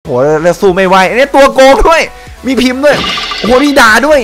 โหแล้วสู้ไม่ไหวอันนี้ตัวโกงด้วยมีพิมพ์ด้วยโอ้โหมีด่าด้วย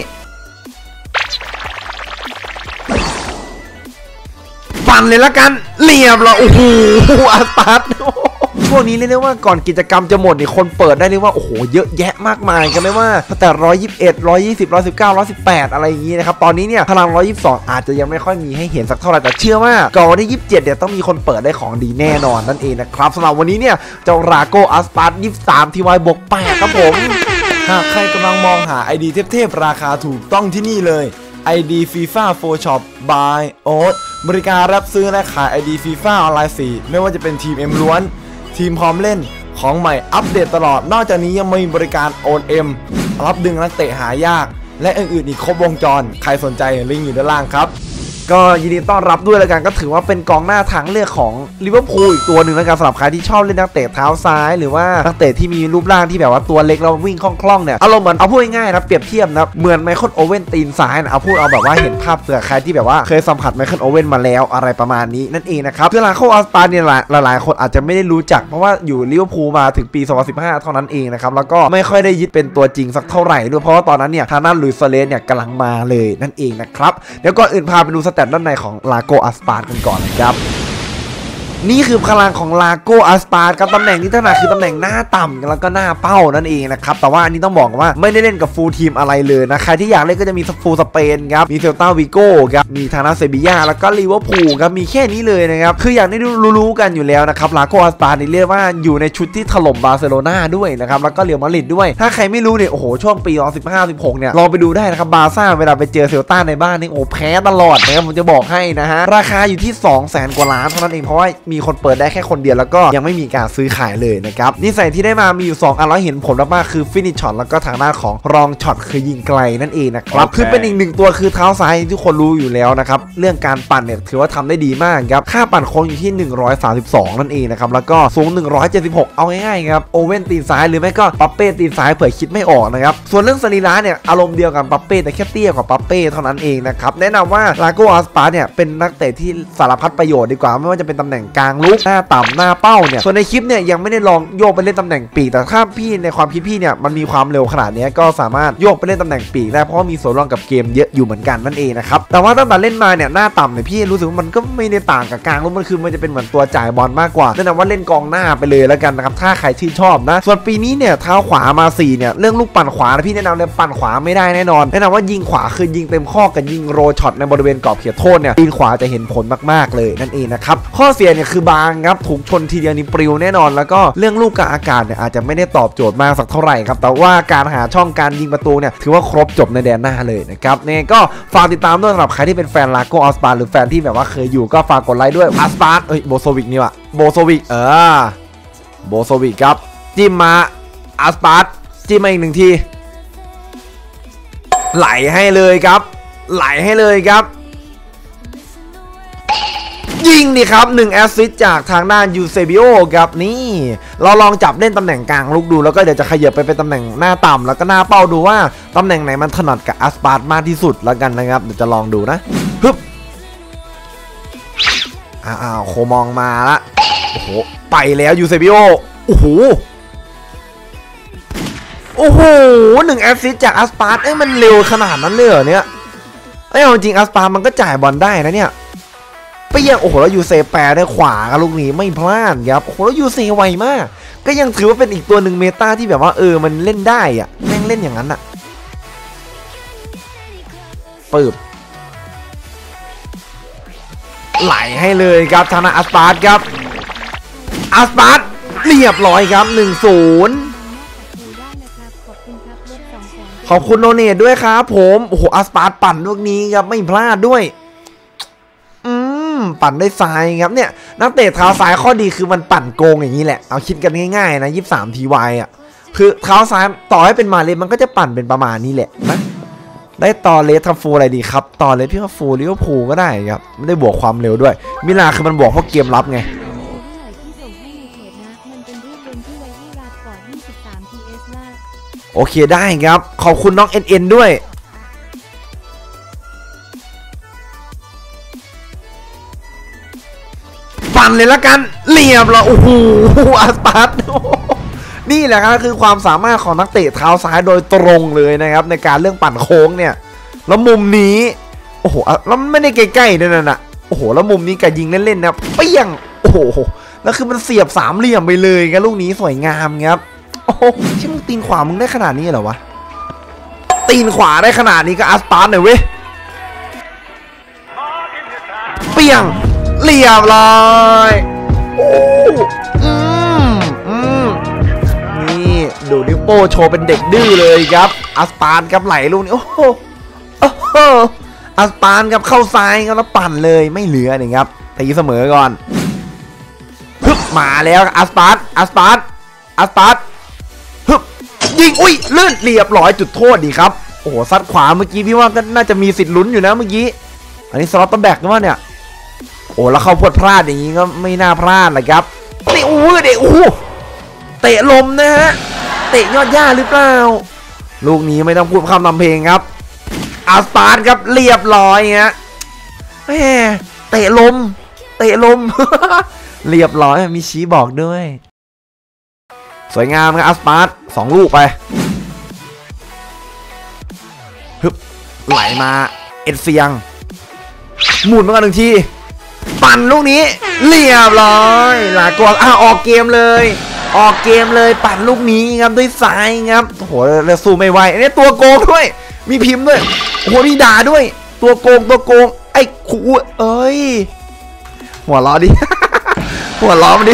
ปั่นเลยละกันเรียบละโอ้โหอาสตาร์ทช่วงนี้เรียกได้ว่าก่อนกิจกรรมจะหมดนี่คนเปิดได้เรียกว่าโอ้โหเยอะแยะมากมายกันไม่ว่าแต่121 120 119 118อะไรอย่างนี้นะครับตอนนี้เนี่ยพลัง122อาจจะยังไม่ค่อยมีให้เห็นสักเท่าไหร่แต่เชื่อว่าก่อนวันที่27เนี่ยต้องมีคนเปิดได้ของดีแน่นอนนั่นเองนะครับสำหรับวันนี้เนี่ยเจ้าราโกอาสตาร์ท23 TY บวก8ครับผมหากใครกำลังมองหา ID เทพๆราคาถูกต้องที่นี่เลย ID FIFA 4 Shop by Oat บริการรับซื้อและขาย ID FIFA ออนไลน์4ไม่ว่าจะเป็นทีม M ล้วนทีมพร้อมเล่นของใหม่อัปเดตตลอดนอกจากนี้ยังมีบริการโอน M รับดึงนักเตะหายากและอื่นๆอีกครบวงจรใครสนใจลิงก์อยู่ด้านล่างครับก็ยินดีต้อนรับด้วยแล้วกันก็ถือว่าเป็นกองหน้าทางเลือกของลิเวอร์พูลอีกตัวหนึ่งแล้วกันสำหรับใครที่ชอบเล่นนักเตะเท้าซ้ายหรือว่านักเตะที่มีรูปร่างที่แบบว่าตัวเล็กแล้ววิ่งคล่องๆเนี่ยอารมณ์เหมือนเอาพูดง่ายๆนะเปรียบเทียบนะเหมือนไมเคิลโอเว่นตีนซ้ายนะเอาแบบว่าเห็นภาพเผื่อใครที่แบบว่าเคยสัมผัสไมเคิลโอเว่นมาแล้วอะไรประมาณนี้นั่นเองนะครับคือลาโคอาสตาร์เนี่ยหลายๆคนอาจจะไม่ได้รู้จักเพราะว่าอยู่ลิเวอร์พูลมาถึงปี2015เท่านั้นเองนะครับแล้วก็ไม่ค่อยได้ยึดเป็นตัวจริงสักเท่าไหร่ด้วยเพราะว่าตอนนั้นเนี่ยทางด้านลุยส์ ซูอาเรซเนี่ยกำลังมาเลยนั่นเองนะครับเดี๋ยวก่อนอื่นพาไปดูสแตทด้านในของลาโกอาสตาร์กันก่อนนะครับนี่คือพลังของลาโกอาสตาร์กับตำแหน่งที่ถนัดคือตำแหน่งหน้าต่ำแล้วก็หน้าเป้านั่นเองนะครับแต่ว่าอันนี้ต้องบอกว่าไม่ได้เล่นกับฟูลทีมอะไรเลยนะใครที่อยากเล่นก็จะมีฟูลสเปนครับมีเซลตาวิโก้ครับมีทางด้านเซบีย่าแล้วก็ลิเวอร์พูลครับมีแค่นี้เลยนะครับคืออย่างที่รู้กันอยู่แล้วนะครับลาโกอาสตาร์นี่เรียกว่าอยู่ในชุดที่ถล่มบาร์เซโลนาด้วยนะครับแล้วก็เรอัลมาดริดด้วยถ้าใครไม่รู้เนี่ยโอ้โหช่วงปี2015-16เนี่ยลองไปดูได้นะครับบาร์ซ่าเวลาไปเจอเซลตาในบ้านนี่โอ้แพ้ตลอดนะครับผมจะบอกให้นะฮะราคาอยู่ที่ 200,000 กว่าล้านเท่านั้นเองเพราะว่ามีคนเปิดได้แค่คนเดียวแล้วก็ยังไม่มีการซื้อขายเลยนะครับนิสัยที่ได้มามีอยู่2อันแล้วเห็นผลมากๆคือฟินิชช็อตแล้วก็ทางด้านของรองช็อตคือยิงไกลนั่นเองนะครับคือเป็นอีกหนึ่งตัวคือเท้าซ้ายทุกคนรู้อยู่แล้วนะครับเรื่องการปั่นเนี่ยถือว่าทำได้ดีมากครับค่าปั่นโค้งอยู่ที่132นั่นเองนะครับแล้วก็สูง176เอาง่ายๆครับโอเว่นตีนซ้ายหรือไม่ก็ปัปเป้ตีนซ้ายเผื่อคิดไม่ออกนะครับส่วนเรื่องสรีระเนี่ยอารมณ์เดียวกับปัปเป้แต่แค่เตี้ยกว่าปัปเป้เท่านั้นเองนะครับแนะนำว่าลาโกอาสตาร์เนี่ยเป็นนักเตะที่สารพัดประโยชน์ดีกว่าไม่ว่าจะเป็นตำแหน่งกลางลุกหน้าต่ำหน้าเป้าเนี่ยส่วนในคลิปเนี่ยยังไม่ได้ลองโยกไปเล่นตำแหน่งปีกแต่ถ้าพี่ในความคิดพี่เนี่ยมันมีความเร็วขนาดนี้ก็สามารถโยกไปเล่นตำแหน่งปีกได้เพราะว่ามีส่วนร่วมกับเกมเยอะอยู่เหมือนกันนั่นเองนะครับแต่ว่าตั้งแต่เล่นมาเนี่ยหน้าต่ำเนี่ยพี่รู้สึกว่ามันก็ไม่ได้ต่างกับกลางลุกมันคือมันจะเป็นเหมือนตัวจ่ายบอลมากกว่าแนะนำว่าเล่นกองหน้าไปเลยแล้วกันนะครับถ้าใครชื่นชอบนะส่วนปีนี้เนี่ยเท้าขวามา4เนี่ยเรื่องลูกปั่นขวานะพี่แนะนำเลยปั่นขวาไม่ได้แน่นอนแนะนำว่ายิงขวาคือยิงเต็มข้อกับยิงโรช็อตในบริเวณกรอบเขตโทษเนี่ยยิงขวาจะเห็นผลมากๆเลยนั่นเองนะครับข้อเสียเนี่ยคือบางครับถูกชนทีเดียวนี่ปลิวแน่นอนแล้วก็เรื่องลูกกลางอากาศเนี่ยอาจจะไม่ได้ตอบโจทย์มากสักเท่าไหร่ครับแต่ว่าการหาช่องการยิงประตูเนี่ยถือว่าครบจบในแดนหน้าเลยนะครับเนี่ยก็ฝากติดตามด้วยสำหรับใครที่เป็นแฟนลาโกอาสตาร์หรือแฟนที่แบบว่าเคยอยู่ก็ฝากกดไลค์ด้วยอาสตาร์โบโซวิกนี่วะโบโซวิกโบโซวิกครับจิ้มมาอาสตาร์จิ้มมาอีก1ทีไหลให้เลยครับไหลให้เลยครับยิงดิครับ1แอสซิสต์จากทางด้านยูเซบิโอครับนี่เราลองจับเล่นตำแหน่งกลางลุกดูแล้วก็เดี๋ยวจะขยับไปเป็นตำแหน่งหน้าต่ำแล้วก็หน้าเป้าดูว่าตำแหน่งไหนมันถนัดกับอาสปาร์ตมากที่สุดแล้วกันนะครับเดี๋ยวจะลองดูนะฮึบโคมองมาละโอ้โหไปแล้วยูเซบิโอโอ้โห1แอสซิสต์จากอาสปาร์ตมันเร็วขนาดนั้นเลยเหรอเนี่ยเอาจริงอาสปาร์ตมันก็จ่ายบอลได้นะเนี่ยไปยังโอ้โหแล้วยูเซแปรได้ขวากับลูกนี้ไม่พลาดครับโอ้โหแล้วยูเซไวมากก็ยังถือว่าเป็นอีกตัวหนึ่งเมตาที่แบบว่ามันเล่นได้อะแม่งเล่นอย่างนั้นอะปึ๊บไหลให้เลยครับทางอาสปาร์ตครับอาสปาร์ตเรียบร้อยครับ1-0ขอบคุณโนเนตด้วยครับผมโอ้โหอาสปาร์ตปั่นลูกนี้ครับไม่พลาดด้วยปั่นได้ซ้ายครับเนี่ยนักเตะเท้าซ้ายข้อดีคือมันปั่นโกงอย่างนี้แหละเอาคิดกันง่ายๆนะ23 TY อ่ะคือเท้าซ้ายต่อให้เป็นมาเลมันก็จะปั่นเป็นประมาณนี้แหละนะได้ต่อเลสทำฟูอะไรดีครับต่อเลสพี่ว่าฟูลิเวอร์พูลก็ได้ครับไม่ได้บวกความเร็วด้วยมิลานคือมันบวกเพราะเกมรับไงโอเคได้ครับขอบคุณน้องเอ็นด้วยปั่นเลยละกันเรียบละโอ้โหอาสปาร์ตนี่แหละครับคือความสามารถของนักเตะเท้าซ้ายโดยตรงเลยนะครับในการเรื่องปั่นโค้งเนี่ยแล้วมุมนี้โอ้โหแล้วมันไม่ได้ใกล้ๆด้วยนะโอ้โหแล้วมุมนี้ก็ยิงเล่นๆนะเปี้ยงโอ้โหแล้วคือมันเสียบสามเหลี่ยมไปเลยครับลูกนี้สวยงามครับโอ้โหชิมึงตีนขวามึงได้ขนาดนี้เหรอวะตีนขวาได้ขนาดนี้ก็อัสปาร์หน่อยเว้ยเปี้ยงเรียบร้อยโอ้นี่ดูนิ้วโป้โชว์เป็นเด็กดื้อเลยครับอัสปาร์ครับไหลลูกนี้โอ้โหอัสปาร์ครับเข้าซ้ายครับแล้วปั่นเลยไม่เหลือนี่ครับตีเสมอก่อนฮึบมาแล้วอัสปาร์ฮึบยิงอุ้ยลื่นเรียบร้อยจุดโทษดีครับโอ้โหซัดขวาเมื่อกี้พี่ว่าก็น่าจะมีสิทธิ์ลุ้นอยู่นะเมื่อกี้อันนี้สล็อตต้นแบกนะว่าเนี่ยโอ้แล้วเขาพลาดอย่างนี้ก็ไม่น่าพลาดเลยครับนี่โอ้โหเด็กโอ้เตะลมนะฮะเตะยอดหญ้าหรือเปล่าลูกนี้ไม่ต้องพูดคำนำเพลงครับอัสปาร์ครับเรียบร้อยฮะแหมเตะลม เรียบร้อยมีชี้บอกด้วยสวยงามครับอัสปาร์2 ลูกไปฮึบไหลมาเอ็ดเซียงหมุนมากัน1 ทีปั่นลูกนี้เรียบร้อยลากอออกเกมเลยปั่นลูกนี้ครับด้วยซ้ายครับโอ้โหแล้วสู้ไม่ไหวอันนี้ตัวโกงด้วยมีพิมพ์ด้วยโอ้โหนี่ด่าด้วยตัวโกงไอ้ขู่เอ้ยหัวล้อดิ หัวล้อมันดิ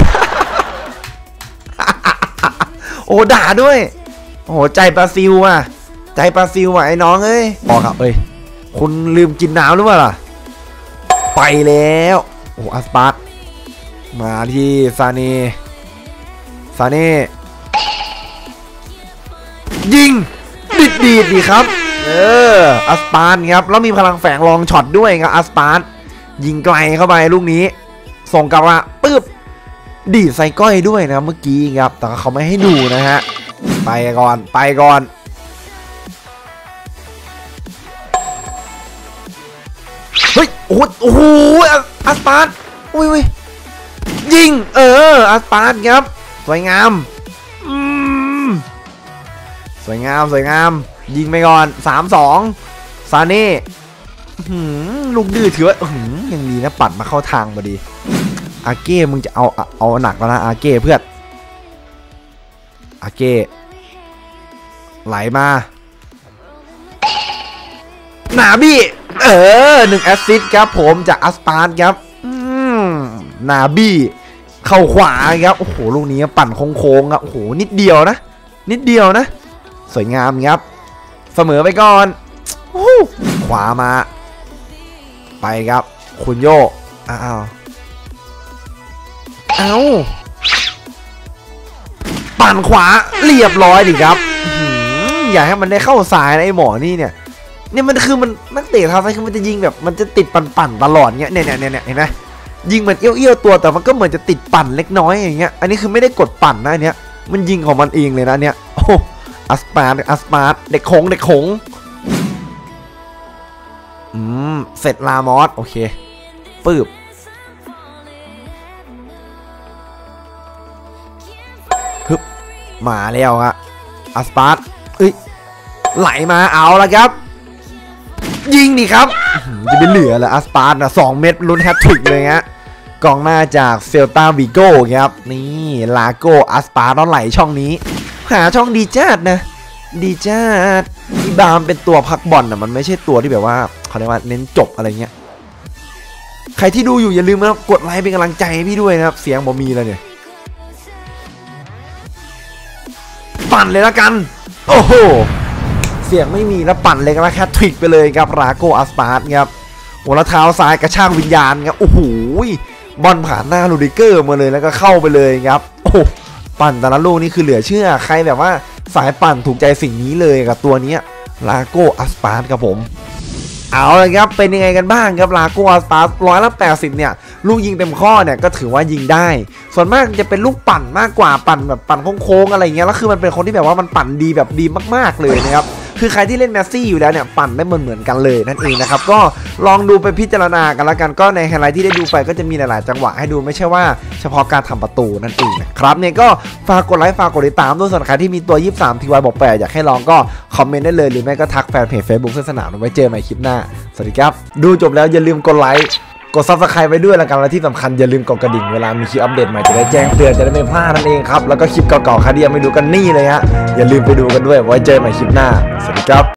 โอ้ด่าด้วยโอ้โหใจปลาซิวอ่ะไอ้น้องเอ้ยบอกครับเอ้ยคุณลืมกินน้ำหรือเปล่าล่ะไปแล้วโอ้อัสปาร์มาที่ซาเน่ยิงดีดครับอัสปาร์ครับแล้วมีพลังแฝงลองช็อตด้วยครับอัสปาร์ยิงไกลเข้าไปลูกนี้ส่งกลับมาปึ๊บดีดใส่ก้อยด้วยนะเมื่อกี้ครับแต่เขาไม่ให้ดูนะฮะไปก่อนเฮ้ยโอ้โหอัสปาร์อุ้ยยิงอัสปาร์ครับสวยงามยิงไปก่อน 3-2 ซาเน่ลูกดื้อถือว่ายังดีนะปัดมาเข้าทางพอดีอาเก้มึงจะเอาหนักแล้วนะอาเก้เพื่อนอาเก้ไหลมาหนาบี้1 แอสซิสต์ครับผมจากอัสปาร์ครับนาบี้เข้าขวาครับโอ้โหลูกนี้ปั่นโค้งครับโอ้โหนิดเดียวนะสวยงามครับเสมอไปก่อนขวามาไปครับคุณโยปั่นขวาเรียบร้อยดิครับอยากให้มันได้เข้าซ้ายนะไอ้หมอนี่เนี่ยมันคือมันนักเตะเท้าซ้ายคือมันจะยิงแบบมันจะติดปั่นตลอดเงี้ยเนี่ยเห็นไหมยิงเหมือนเอี้ยวตัวแต่มันก็เหมือนจะติดปั่นเล็กน้อยอย่างเงี้ยอันนี้คือไม่ได้กดปั่นนะอันเนี้ยมันยิงของมันเองเลยนะเนี่ยโอ้อัสปาร์เด็กโขงเสร็จลามอสโอเคปืบฮึบมาแล้วฮะอัสปาร์ไหลมาเอาละครับยิงดิครับจะไปเหลือเหรออัสปาร์นะ2 เม็ดลุ้นแฮตทริกเลยฮะกองหน้าจากเซลตาวิโก้ครับนี่ลาโก้อัสปาร์ต้องไหลช่องนี้หาช่องดีจัดอีบามเป็นตัวพักบอลนะมันไม่ใช่ตัวที่แบบว่าเขาเรียกว่าเน้นจบอะไรเงี้ยใครที่ดูอยู่อย่าลืมนะครับกดไลค์เป็นกำลังใจให้พี่ด้วยนะครับเสียงผมมีแล้วเนี่ยปั่นเลยละกันโอ้โหเสียงไม่มีแล้วปั่นเลยก็แค่ทริกไปเลยครับลาโก้อัสปาร์ครับหัวเท้าซ้ายกระชากวิญญาณครับโอ้โหบอลผ่านหน้าลูดิเกอร์มาเลยแล้วก็เข้าไปเลยครับโอ้ปั่นแต่ละลูกนี่คือเหลือเชื่อใครแบบว่าสายปั่นถูกใจสิ่งนี้เลยกับตัวนี้ลาโก้อัสปาร์ครับผมเอาเลยครับเป็นยังไงกันบ้างครับลาโก้อัสปาร์180เนี่ยลูกยิงเต็มข้อเนี่ยก็ถือว่ายิงได้ส่วนมากจะเป็นลูกปั่นมากกว่าปั่นแบบปั่นโค้งๆอะไรเงี้ยแล้วคือมันเป็นคนที่แบบว่ามันปั่นดีแบบดีมากๆเลยนะครับคือใครที่เล่นแมสซี่อยู่แล้วเนี่ยปั่นได้เหมือนกันเลยนั่นเองนะครับก็ลองดูไปพิจารณากันแล้วกันก็ในไฮไลท์ที่ได้ดูไปก็จะมีหลายๆจังหวะให้ดูไม่ใช่ว่าเฉพาะการทำประตูนั่นเองนะครับเนี่ยก็ฝากกดไลค์ฝากกดติดตามด้วยส่วนใครที่มีตัว23 TY บอก8อยากให้ลองก็คอมเมนต์ได้เลยหรือไม่ก็ทักแฟนเพจ Facebook เส้นสนามไว้เจอใหม่คลิปหน้าสวัสดีครับดูจบแล้วอย่าลืมกดไลค์กด Subscribe ไว้ด้วยแล้วกันและที่สำคัญอย่าลืมกดกระดิ่งเวลามีคลิปอัปเดตใหม่จะได้แจ้งเตือนจะได้ไม่พลาดนั่นเองครับแล้วก็คลิปเก่าๆใครที่ยังไม่ดูกันนี่เลยฮะอย่าลืมไปดูกันด้วยไว้เจอใหม่คลิปหน้าสวัสดีครับ